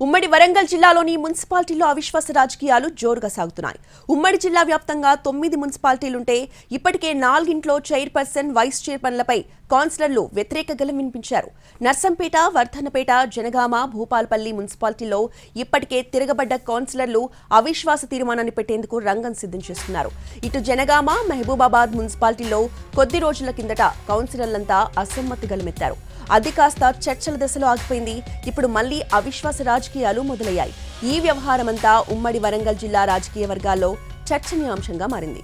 ఉమ్మడి వరంగల్ జిల్లాలోని మున్సిపాలిటీలో అవిశ్వాస రాజకీయాలు జోరుగా సాగుతున్నాయి. ఉమ్మడి జిల్లా వ్యాప్తంగా 9 మున్సిపాలిటీలుంటే ఇప్పటికే 4 చైర్పర్సన్, వైస్ చైర్మన్లపై కౌన్సిలర్లు వ్యతిరేక గళం వినిపించారు. నర్సంపేట, వర్ధన్నపేట, జనగామ, భూపాలపల్లి మున్సిపాలిటీలో ఇప్పటికే తిరగబడ్డ కౌన్సిలర్లు అవిశ్వాస తీర్మానాన్ని పెట్టేందుకు రంగం సిద్ధం చేస్తున్నారు. ఇటు జనగామ, మహబూబాబాద్ మున్సిపాలిటీలో కొద్ది రోజుల కిందట కౌన్సిలర్లంతా అసమ్మతి గళమెత్తారు. అది కాస్త చర్చల దశలో ఆగిపోయింది. ఇప్పుడు మళ్లీ అవిశ్వాస రాజకీయాలు మొదలయ్యాయి. ఈ వ్యవహారమంతా ఉమ్మడి వరంగల్ జిల్లా రాజకీయ వర్గాల్లో చర్చనీయాంశంగా మారింది.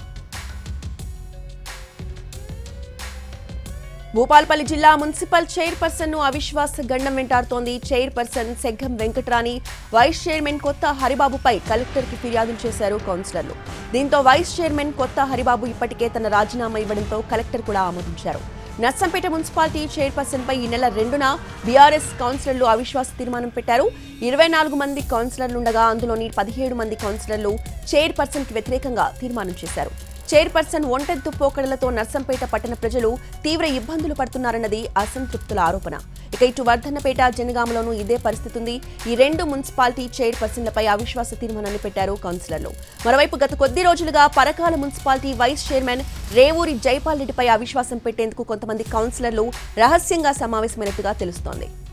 భూపాలపల్లి జిల్లా మున్సిపల్ చైర్పర్సన్ ను అవిశ్వాస గండం వెంటాడుతోంది. చైర్పర్సన్ సెగ్గం వెంకటరాణి, వైస్ చైర్మన్ కొత్త హరిబాబుపై కలెక్టర్ కి ఫిర్యాదులు చేశారు కౌన్సిలర్లు. దీంతో వైస్ చైర్మన్ కొత్త హరిబాబు ఇప్పటికే తన రాజీనామా ఇవ్వడంతో కలెక్టర్ కూడా ఆమోదించారు. నర్సంపేట మున్సిపాలిటీ చైర్పర్సన్ పై ఈ నెల 2న బీఆర్ఎస్ కౌన్సిలర్లు అవిశ్వాస తీర్మానం పెట్టారు. 24 మంది కౌన్సిలర్లుండగా అందులోని 17 మంది కౌన్సిలర్లు చైర్పర్సన్ కి వ్యతిరేకంగా తీర్మానం చేశారు. చైర్పర్సన్ ఒంటెత్తు పోకడలతో నర్సంపేట పట్టణ ప్రజలు తీవ్ర ఇబ్బందులు పడుతున్నారన్నది అసంతృప్తుల ఆరోపణ. ఇక ఇటు వర్ధన్నపేట, జనగామలోనూ ఇదే పరిస్థితి ఉంది. ఈ 2 మున్సిపాలిటీ చైర్పర్సన్లపై అవిశ్వాస తీర్మానాన్ని పెట్టారు కౌన్సిలర్లు. మరోవైపు గత కొద్ది రోజులుగా Parakala municipality vice chairman Revuri Jaipal రెడ్డిపై అవిశ్వాసం పెట్టేందుకు కొంతమంది కౌన్సిలర్లు రహస్యంగా సమావేశమైనట్టుగా తెలుస్తోంది.